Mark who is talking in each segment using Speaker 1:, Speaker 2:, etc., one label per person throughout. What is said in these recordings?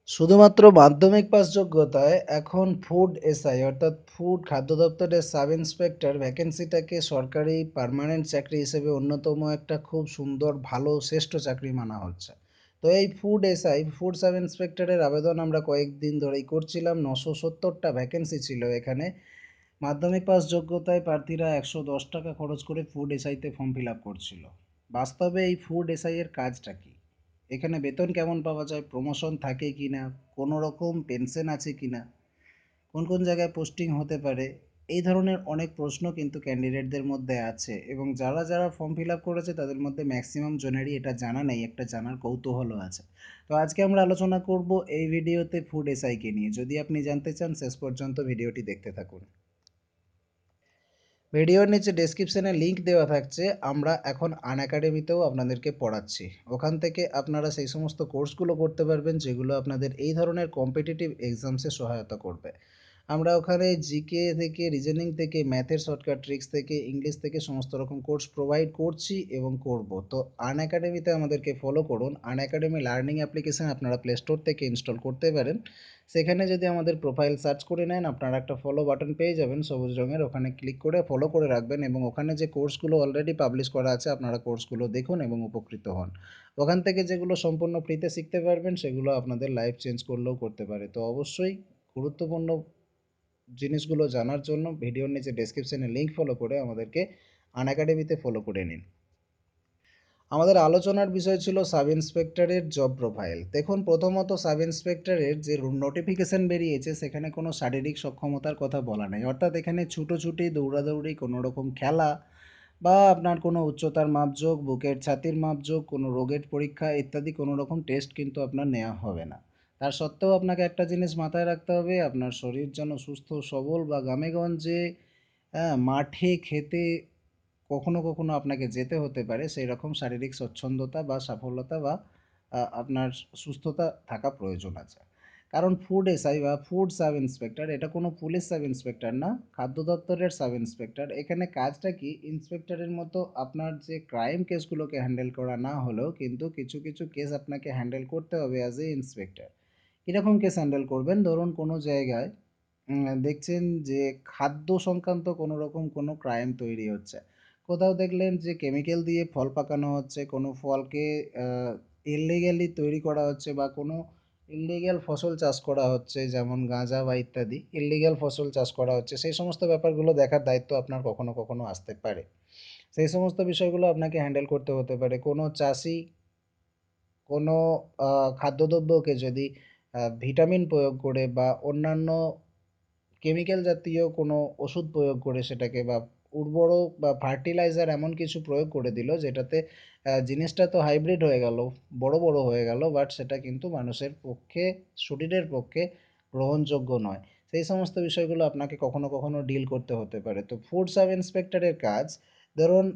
Speaker 1: শুধুমাত্র মাধ্যমিক পাস যোগ্যতায় এখন ফুড এসআই অর্থাৎ ফুড খাদ্য দপ্তরের সাব ইন্সপেক্টর ভ্যাকেন্সিটাকে সরকারি পার্মানেন্ট চাকরি হিসেবে অন্যতম একটা খুব সুন্দর ভালো শ্রেষ্ঠ চাকরি মানা হচ্ছে। তো এই ফুড এসআই ফুড সাব ইন্সপেক্টরের আবেদন আমরা কয়েকদিন ধরেই করছিলাম। 970টা ভ্যাকেন্সি ছিল এখানে। মাধ্যমিক পাস যোগ্যতায় প্রার্থীরা 110 টাকা খরচ করে ফুড এসআইতে ফর্ম ফিল আপ করছিল। বাস্তবে এই ফুড এসআই এর কাজটা কি, এখানে বেতন কেমন পাওয়া যায়, প্রমোশন থাকে কি না, কোনো রকম পেনশন আছে কি না, কোন কোন জায়গায় পোস্টিং হতে পারে, এই ধরনের অনেক প্রশ্ন কিন্তু ক্যান্ডিডেটদের মধ্যে আছে এবং যারা যারা ফর্ম ফিল আপ করেছে তাদের মধ্যে ম্যাক্সিমাম জনেরই এটা জানা নেই, একটা জানার কৌতূহলও আছে। তো আজকে আমরা আলোচনা করব এই ভিডিওতে ফুড এসআইকে নিয়ে। যদি আপনি জানতে চান শেষ পর্যন্ত ভিডিওটি দেখতে থাকুন। ভিডিওর নিচে ডেসক্রিপশনে লিংক দেওয়া থাকছে, আমরা এখন আনএকাডেমিতেও আপনাদেরকে পড়াচ্ছি। ওখান থেকে আপনারা সেই সমস্ত কোর্সগুলো করতে পারবেন যেগুলো আপনাদের এই ধরনের কম্পিটিটিভ এক্সামসে সহায়তা করবে। আমরা ওখানে জিকে থেকে রিজনিং থেকে ম্যাথের শর্টকাট ট্রিক্স থেকে ইংলিশ থেকে সমস্ত রকম কোর্স প্রোভাইড করছি এবং করব। তো আনএকাডেমিতে আমাদেরকে ফলো করুন। আনএকাডেমি লার্নিং অ্যাপ্লিকেশন আপনারা প্লে স্টোর থেকে ইনস্টল করতে পারেন। সেখানে যদি আমাদের প্রোফাইল সার্চ করে নেন আপনারা একটা ফলো বাটন পেয়ে যাবেন সবুজ রঙের, ওখানে ক্লিক করে ফলো করে রাখবেন এবং ওখানে যে কোর্সগুলো অলরেডি পাবলিশ করা আছে আপনারা কোর্সগুলো দেখুন এবং উপকৃত হন। ওখান থেকে যেগুলো সম্পূর্ণ ফ্রিতে শিখতে পারবেন সেগুলো আপনাদের লাইফ চেঞ্জ করলেও করতে পারে। তো অবশ্যই গুরুত্বপূর্ণ জিনিসগুলো জানার জন্য ভিডিওর নিচে ডেসক্রিপশনে লিংক ফলো করে আমাদেরকে আনএকাডেমিতে ফলো করে নিন। আমাদের আলোচনার বিষয় ছিল সাব ইন্সপেক্টরের জব প্রোফাইল। দেখুন, প্রথমত সাব ইন্সপেক্টরের যে নোটিফিকেশন বেরিয়েছে সেখানে কোনো শারীরিক সক্ষমতার কথা বলা নেই, অর্থাৎ এখানে ছুটোছুটি দৌড়াদৌড়ি কোনো রকম খেলা বা আপনার কোনো উচ্চতার মাপজোক, বুকের ছাতির মাপজোক, কোনো রোগের পরীক্ষা ইত্যাদি কোনো রকম টেস্ট কিন্তু আপনার নেওয়া হবে না। তার সত্ত্বেও আপনাকে একটা জিনিস মাথায় রাখতে হবে, আপনার শরীর যেন সুস্থ সবল বা গ্রামেগঞ্জে, হ্যাঁ, মাঠে খেতে কখনো কখনো আপনাকে যেতে হতে পারে, সেই রকম শারীরিক স্বচ্ছন্দতা বা সাফল্যতা বা আপনার সুস্থতা থাকা প্রয়োজন আছে। কারণ ফুড এসআই বা ফুড সাব ইন্সপেক্টর এটা কোনো পুলিশ সাব ইন্সপেক্টর না, খাদ্য দপ্তরের সাব ইন্সপেক্টর। এখানে কাজটা কি, ইন্সপেক্টরের মতো আপনার যে ক্রাইম কেসগুলোকে হ্যান্ডেল করা না হলেও কিন্তু কিছু কিছু কেস আপনাকে হ্যান্ডেল করতে হবে অ্যাজ এ ইন্সপেক্টর। কীরকম কেস হ্যান্ডেল করবেন, ধরুন কোনো জায়গায় দেখছেন যে খাদ্য সংক্রান্ত কোনো রকম কোনো ক্রাইম তৈরি হচ্ছে। কোথাও দেখলেন যে কেমিক্যাল দিয়ে ফল পাকানো হচ্ছে, কোনো ফলকে ইললিগ্যালি তৈরি করা হচ্ছে বা কোনো ইললিগ্যাল ফসল চাষ করা হচ্ছে, যেমন গাঁজা বা ইত্যাদি ইললিগ্যাল ফসল চাষ করা হচ্ছে, সেই সমস্ত ব্যাপারগুলো দেখার দায়িত্ব আপনার কখনো কখনো আসতে পারে। সেই সমস্ত বিষয়গুলো আপনাকে হ্যান্ডেল করতে হতে পারে। কোনো চাষি কোনো খাদ্যদ্রব্যকে যদি ভিটামিন প্রয়োগ করে বা অন্যান্য কেমিক্যাল জাতীয় কোনো ওষুধ প্রয়োগ করে সেটাকে, বা উর্বরক বা ফার্টিলাইজার এমন কিছু প্রয়োগ করে দিল যেটাতে জিনিসটা তো হাইব্রিড হয়ে গেল, বড় বড় হয়ে গেল, বাট সেটা কিন্তু মানুষের পক্ষে, শরীরের পক্ষে গ্রহণযোগ্য নয়। সেই সমস্ত বিষয়গুলো আপনাকে কখনো কখনো ডিল করতে হতে পারে। তো ফুড সাব ইন্সপেক্টরের কাজ, ধরুন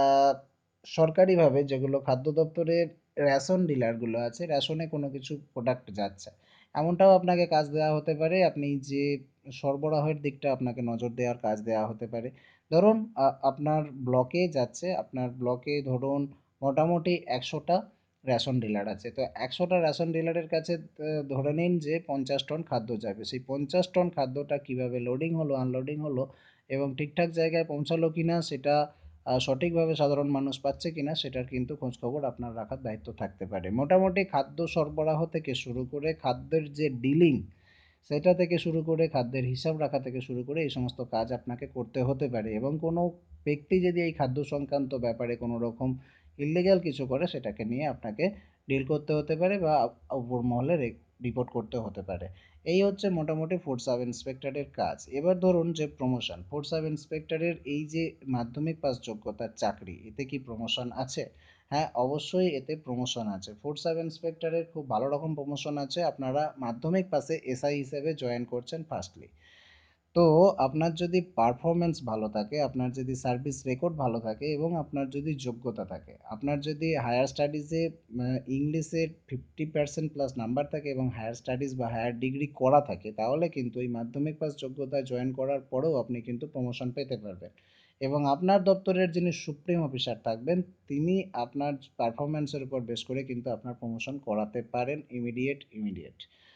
Speaker 1: সরকারিভাবে যেগুলো খাদ্য দপ্তরের রেশন ডিলারগুলো আছে, রেশনে কোনো কিছু প্রোডাক্ট যাচ্ছে, এমনটাও আপনাকে কাজ দেওয়া হতে পারে। আপনি যে সরবরাহের দিকটা আপনাকে নজর দেওয়ার কাজ দেওয়া হতে পারে। ধরুন আপনার ব্লকে যাচ্ছে, আপনার ব্লকে ধরুন মোটামুটি 100টা রেশন ডিলার আছে। তো 100টা রেশন ডিলারের কাছে ধরে নিন যে 50 টন খাদ্য যাবে। সেই 50 টন খাদ্যটা কীভাবে লোডিং হলো, আনলোডিং হলো এবং ঠিকঠাক জায়গায় পৌঁছালো কিনা, সেটা সঠিকভাবে সাধারণ মানুষ পাচ্ছে কিনা, সেটার কিন্তু খোঁজখবর আপনার রাখার দায়িত্ব থাকতে পারে। মোটামুটি খাদ্য সরবরাহ থেকে শুরু করে খাদ্যের যে ডিলিং সেটা থেকে শুরু করে খাদ্যের হিসাব রাখা থেকে শুরু করে এই সমস্ত কাজ আপনাকে করতে হতে পারে। এবং কোনো ব্যক্তি যদি এই খাদ্য সংক্রান্ত ব্যাপারে কোনো রকম ইললিগ্যাল কিছু করে সেটাকে নিয়ে আপনাকে ডিল করতে হতে পারে বা উপর মহলে রিপোর্ট করতে হতে পারে। এই হচ্ছে মোটামুটি ফুড সাব ইন্সপেক্টরের কাজ। এবার ধরুন যে প্রমোশন, ফুড সাব ইন্সপেক্টরের এই যে মাধ্যমিক পাস যোগ্যতার চাকরি, এতে কি প্রমোশন আছে? হ্যাঁ, অবশ্যই এতে প্রমোশন আছে। ফুড সাব ইন্সপেক্টরের খুব ভালো রকম প্রমোশন আছে। আপনারা মাধ্যমিক পাসে এসআই হিসেবে জয়েন করছেন ফার্স্টলি। তো আপনার যদি পারফরমেন্স ভালো থাকে, আপনার যদি সার্ভিস রেকর্ড ভালো থাকে এবং আপনার যদি যোগ্যতা থাকে, আপনার যদি হায়ার স্টাডিজে ইংলিশে 50% প্লাস নাম্বার থাকে এবং হায়ার স্টাডিজ বা হায়ার ডিগ্রি করা থাকে, তাহলে কিন্তু এই মাধ্যমিক পাস যোগ্যতায় জয়েন করার পরেও আপনি কিন্তু প্রমোশন পেতে পারবেন। এবং আপনার দপ্তরের যিনি সুপ্রিম অফিসার থাকবেন তিনি আপনার পারফরমেন্সের উপর বেস করে কিন্তু আপনার প্রমোশন করাতে পারেন ইমিডিয়েট।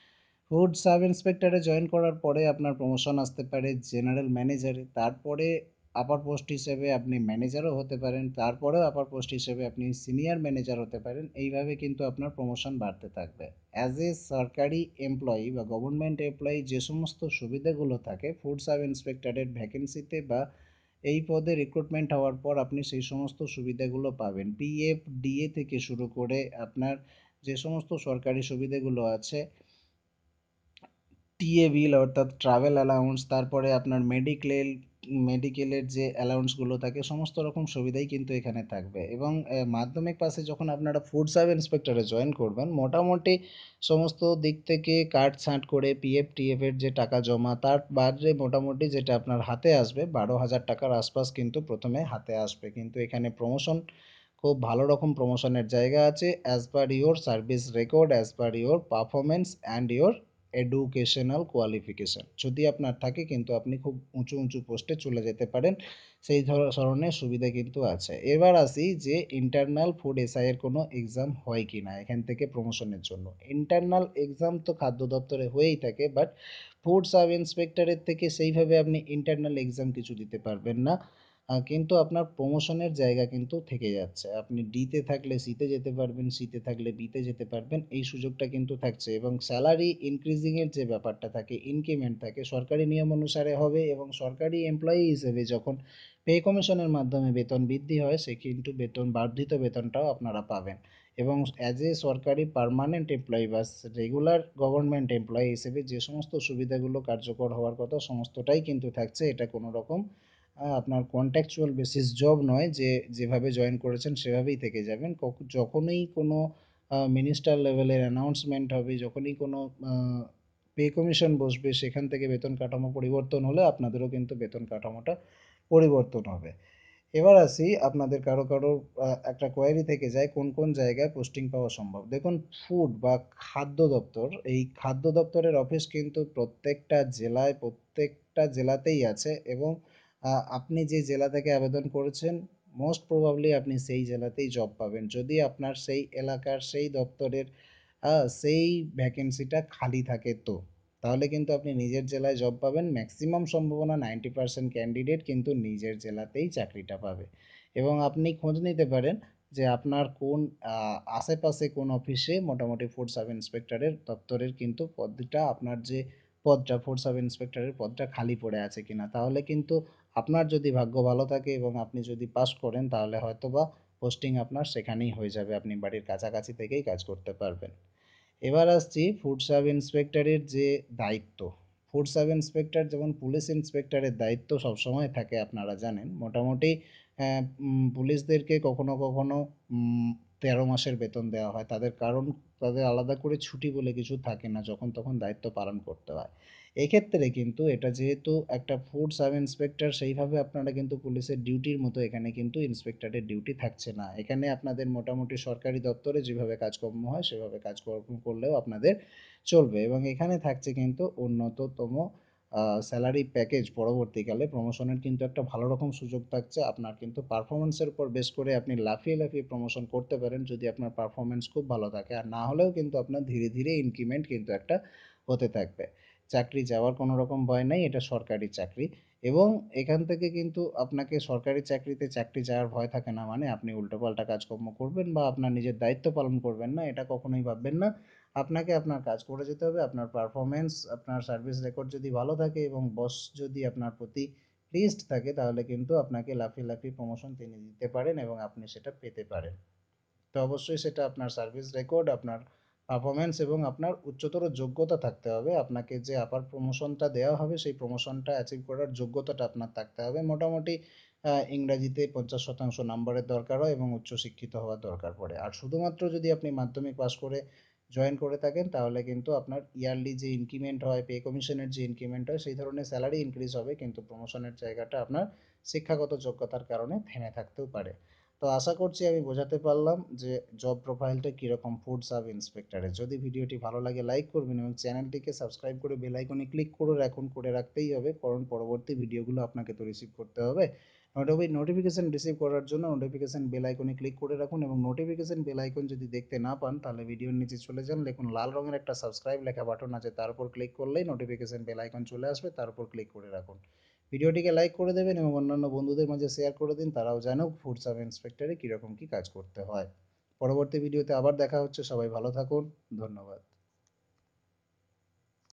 Speaker 1: ফুড সাব ইন্সপেক্টরে জয়েন করার পরে আপনার প্রমোশন আসতে পারে জেনারেল ম্যানেজারে, তারপরে আপার পোস্ট হিসেবে আপনি ম্যানেজারও হতে পারেন, তারপরেও আপার পোস্ট হিসেবে আপনি সিনিয়র ম্যানেজার হতে পারেন। এইভাবে কিন্তু আপনার প্রমোশন বাড়তে থাকবে। অ্যাজ এ সরকারি এমপ্লয়ি বা গভর্নমেন্ট এমপ্লয়ি যে সমস্ত সুবিধাগুলো থাকে ফুড সাব ইন্সপেক্টরের ভ্যাকেন্সিতে বা এই পদে রিক্রুটমেন্ট হওয়ার পর আপনি সেই সমস্ত সুবিধাগুলো পাবেন। পিএফ, ডিএ থেকে শুরু করে আপনার যে সমস্ত সরকারি সুবিধাগুলো আছে, টিএ বিল অর্থাৎ ট্রাভেল অ্যালাউন্স, তারপরে আপনার মেডিকেলের যে অ্যালাউন্সগুলো থাকে, সমস্ত রকম সুবিধাই কিন্তু এখানে থাকবে। এবং মাধ্যমিক পাশে যখন আপনারা ফুড সাব ইন্সপেক্টরে জয়েন করবেন, মোটামুটি সমস্ত দিক থেকে কাট ছাঁট করে পিএফ টিএফের যে টাকা জমা, তার বাদে মোটামুটি যেটা আপনার হাতে আসবে 12,000 টাকার আশপাশ কিন্তু প্রথমে হাতে আসবে। কিন্তু এখানে প্রমোশন, খুব ভালো রকম প্রমোশনের জায়গা আছে as per your service record, as per your performance and your educational qualification যদি আপনার থাকে, কিন্তু আপনি খুব উঁচু উঁচু পোস্টে চলে যেতে পারেন। সেই ধরনের সুবিধা কিন্তু আছে। এবার আসি যে ইন্টারনাল ফুড এসআই এর কোনো এক্সাম হয় কি না এখান থেকে প্রমোশনের জন্য। ইন্টারনাল এক্সাম তো খাদ্য দপ্তরে হয়েই থাকে, বাট ফুড সাব ইন্সপেক্টরের থেকে সেইভাবে আপনি ইন্টারনাল এক্সাম কিছু দিতে পারবেন না। কিন্তু আপনার প্রমোশনের জায়গা কিন্তু থেকে যাচ্ছে। আপনি ডিতে থাকলে সিতে যেতে পারবেন, সিতে থাকলে বিতে যেতে পারবেন, এই সুযোগটা কিন্তু থাকছে। এবং স্যালারি ইনক্রিজিংয়ের যে ব্যাপারটা থাকে, ইনক্রিমেন্ট থাকে, সরকারি নিয়ম অনুসারে হবে। এবং সরকারি এমপ্লয়ি হিসেবে যখন পে কমিশনের মাধ্যমে বেতন বৃদ্ধি হয়, সে কিন্তু বর্ধিত বেতনটাও আপনারা পাবেন। এবং অ্যাজ এ সরকারি পার্মানেন্ট এমপ্লয়ি বা রেগুলার গভর্নমেন্ট এমপ্লয়ি হিসেবে যে সমস্ত সুবিধাগুলো কার্যকর হওয়ার কথা সমস্তটাই কিন্তু থাকছে। এটা কোনো রকম আপনার কন্ট্রাকচুয়াল বেসিস জব নয় যে যেভাবে জয়েন করেছেন সেভাবেই থেকে যাবেন। যখনই কোনো মিনিস্টার লেভেলের অ্যানাউন্সমেন্ট হবে, যখনই কোনো পে কমিশন বসবে, সেখান থেকে বেতন কাঠামো পরিবর্তন হলে আপনাদেরও কিন্তু বেতন কাঠামোটা পরিবর্তন হবে। এবার আসি আপনাদের কারো কারো একটা কোয়েরি থেকে যায় কোন কোন জায়গায় পোস্টিং পাওয়া সম্ভব। দেখুন, ফুড বা খাদ্য দপ্তর, এই খাদ্য দপ্তরের অফিস কিন্তু প্রত্যেকটা জেলাতেই আছে। এবং আপনি যে জেলা থেকে আবেদন করেছেন, মোস্ট প্রবাবলি আপনি সেই জেলাতেই জব পাবেন, যদি আপনার সেই এলাকার সেই দপ্তরের সেই ভ্যাকেন্সিটা খালি থাকে। তো তাহলে কিন্তু আপনি নিজের জেলায় জব পাবেন। ম্যাক্সিমাম সম্ভাবনা 90% ক্যান্ডিডেট কিন্তু নিজের জেলাতেই চাকরিটা পাবে। এবং আপনি খোঁজ নিতে পারেন যে আপনার কোন আশেপাশে কোন অফিসে মোটামুটি ফুড সাব ইন্সপেক্টরের দপ্তরের কিন্তু পদটা, আপনার যে পদটা ফুড সাব ইন্সপেক্টরের পদটা খালি পড়ে আছে কিনা। তাহলে কিন্তু আপনার যদি ভাগ্য ভালো থাকে এবং আপনি যদি পাস করেন, তাহলে হয়তো বা পোস্টিং আপনার সেখানেই হয়ে যাবে, আপনি বাড়ির কাছাকাছি থেকেই কাজ করতে পারবেন। এবার আসছি ফুড সাব ইন্সপেক্টরের যে দায়িত্ব। ফুড সাব ইন্সপেক্টর যেমন পুলিশ ইন্সপেক্টরের দায়িত্ব সবসময় থাকে, আপনারা জানেন। মোটামুটি পুলিশদেরকে কখনো কখনো 13 মাসের বেতন দেওয়া হয় তাদের, কারণ তাদের আলাদা করে ছুটি বলে কিছু থাকে না, যখন তখন দায়িত্ব পালন করতে হয়। এক্ষেত্রে কিন্তু এটা যেহেতু একটা ফুড সাব ইন্সপেক্টর, সেইভাবে আপনারা কিন্তু পুলিশের ডিউটির মতো এখানে কিন্তু ইন্সপেক্টরের ডিউটি থাকছে না। এখানে আপনাদের মোটামুটি সরকারি দপ্তরে যেভাবে কাজকর্ম হয় সেভাবে কাজকর্ম করলেও আপনাদের চলবে। এবং এখানে থাকছে কিন্তু উন্নততম স্যালারি প্যাকেজ। পরবর্তীকালে প্রমোশনের কিন্তু একটা ভালো রকম সুযোগ থাকছে। আপনার কিন্তু পারফরমেন্সের উপর বেস করে আপনি লাফিয়ে লাফিয়ে প্রমোশন করতে পারেন যদি আপনার পারফরমেন্স খুব ভালো থাকে। আর না হলেও কিন্তু আপনার ধীরে ধীরে ইনক্রিমেন্ট কিন্তু একটা হতে থাকবে। চাকরি যাওয়ার কোনো রকম ভয় নাই, এটা সরকারি চাকরি। এবং এখান থেকে কিন্তু আপনাকে সরকারি চাকরিতে চাকরি যাওয়ার ভয় থাকে না মানে আপনি উল্টোপাল্টা কাজকর্ম করবেন বা আপনার নিজের দায়িত্ব পালন করবেন না, এটা কখনোই ভাববেন না। আপনাকে আপনার কাজ করে যেতে হবে। আপনার পারফরমেন্স, আপনার সার্ভিস রেকর্ড যদি ভালো থাকে এবং বস যদি আপনার প্রতি প্লিজড থাকে, তাহলে কিন্তু আপনাকে লাফিয়ে লাফিয়ে প্রমোশন তিনি দিতে পারেন এবং আপনি সেটা পেতে পারেন। তো অবশ্যই সেটা আপনার সার্ভিস রেকর্ড, আপনার পারফরমেন্স এবং আপনার উচ্চতর যোগ্যতা থাকতে হবে। আপনাকে যে আপার প্রমোশনটা দেওয়া হবে সেই প্রমোশনটা অ্যাচিভ করার যোগ্যতাটা আপনার থাকতে হবে। মোটামুটি ইংরাজিতে 50% নাম্বারের দরকার হয় এবং উচ্চশিক্ষিত হওয়ার দরকার পড়ে। আর শুধুমাত্র যদি আপনি মাধ্যমিক পাস করে জয়েন করে থাকেন, তাহলে কিন্তু আপনার ইয়ারলি যে ইনক্রিমেন্ট হয়, পে কমিশনের যে ইনক্রিমেন্ট হয়, সেই ধরনের স্যালারি ইনক্রিজ হবে, কিন্তু প্রমোশনের জায়গাটা আপনার শিক্ষাগত যোগ্যতার কারণে থেমে থাকতেও পারে। তো আশা করছি আমি বোঝাতে পারলাম যে জব প্রোফাইলটা কীরকম ফুড সাব ইন্সপেক্টরের। যদি ভিডিওটি ভালো লাগে লাইক করবেন এবং চ্যানেলটিকে সাবস্ক্রাইব করে বেল আইকনে ক্লিক করে রাখুন, করে রাখতেই হবে, কারণ পরবর্তী ভিডিওগুলো আপনাকে তো রিসিভ করতে হবে। নোটিফিকেশন রিসিভ করার জন্য নোটিফিকেশন বেল আইকনে ক্লিক করে রাখুন এবং নোটিফিকেশন বেল আইকন যদি দেখতে না পান তাহলে ভিডিওর নিচে চলে যান, দেখুন লাল রঙের একটা সাবস্ক্রাইব লেখা বাটন আছে, তার উপর ক্লিক করলেই নোটিফিকেশন বেল আইকন চলে আসবে, তার উপর ক্লিক করে রাখুন। ভিডিওটিকে লাইক করে দেবেন এবং অন্যান্য বন্ধুদের মাঝে শেয়ার করে দিন, তারাও জানুক ফুড সাব ইন্সপেক্টরে কীরকম কী কাজ করতে হয়। পরবর্তী ভিডিওতে আবার দেখা হচ্ছে, সবাই ভালো থাকুন, ধন্যবাদ।